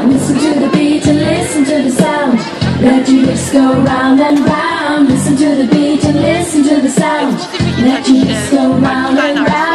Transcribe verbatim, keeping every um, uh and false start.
Listen to the beat and listen to the sound. Let your hips go round and round. Listen to the beat and listen to the sound. Let your hips go round and round.